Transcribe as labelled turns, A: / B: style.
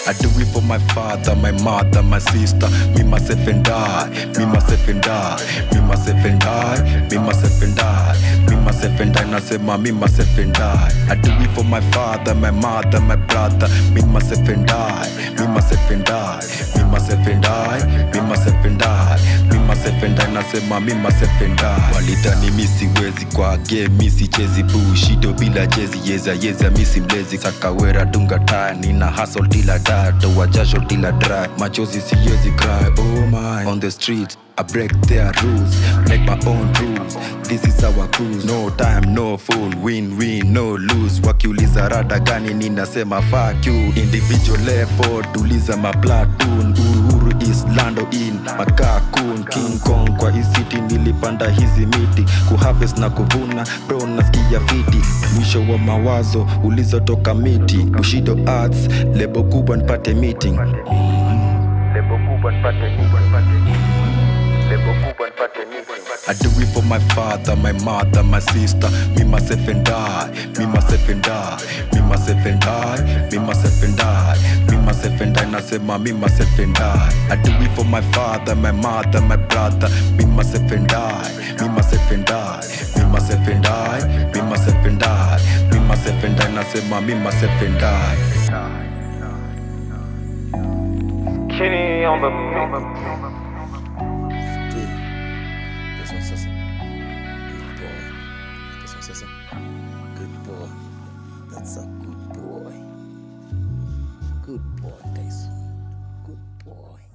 A: I do it for my father, my mother, my sister, me, myself and I, me, myself and I, me, myself and I, me, myself and I, me, myself and I, nasema me, myself and I. I do it for my father, my mother, my brother, me, myself and I, me, myself and I, me, myself and I, me, myself and I, me, myself and I, nasema me, myself and I. Walidhani mi siwezi kwa game, mi sichezi bushido bila jezi, yeza mi si mlezi, sakawera dunga tire, nina hustle till I die, toa jasho till I dry, machozi siyezi cry, oh my. On the street I break their rules, make my own rules. This is our cruise, no time, no fool, win, no lose. Wakiuliza rada gani ninasema fuck you. Individual effort, tuliza ma platoon. Uhuru is lando in makakun. King Kong kwa hii city, nilipanda hizi miti, kuharvest na kuvuna, bro nasikia fiti. Mwisho wa mawazo, ulizotoka miti. Bushido Arts, lebo kubwa nipate meeting. Lebo kubwa nipate meeting. I do it for my father, my mother, my sister, me, myself and I, me, myself and I, me, myself and I, me, myself and I, me, myself and I, nasema me, myself and I. I do it for my father, my mother, my brother, me, myself and I, me, myself and I, me, myself and I, me, myself and I, me, myself and I, nasema me, myself and I.
B: Kenny on the
C: Good boy. That's a good boy. Good boy, guys. Good boy.